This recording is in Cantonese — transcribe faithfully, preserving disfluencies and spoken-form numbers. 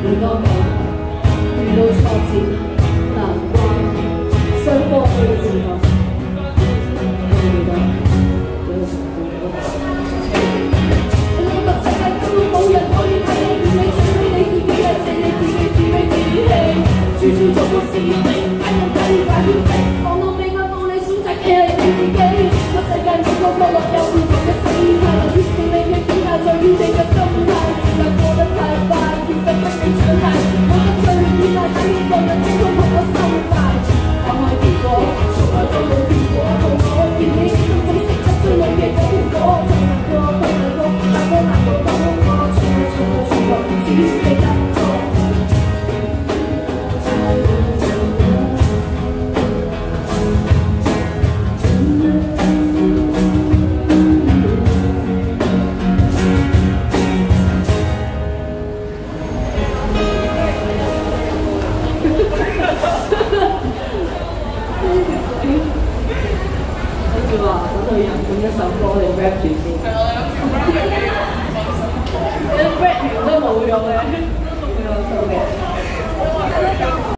每多講遇到挫折、難關、雙方都要自學，我記得有個成功嗰度。呢個世界根本冇人可以替你完美，除非你自己係借你自己自卑自欺，處處做個是非，解到解要解要逼，講到尾啱到你選擇嘅係你自己。個世界每個角落有唔同嘅世界，決定你嘅境界在於你嘅心態。時間過得太快，現實不比長大，我得最遠大體驗個人中都學我心態。講開結果，從來都冇變過，同我見你心中識得最美嘅嗰條果，從難過到難過，難過難過到我，從來從來從來唔止你得過。跟住話等佢人本一首歌，我哋 rap 住先。係我哋 rap 完都冇用嘅，呢個數嘅。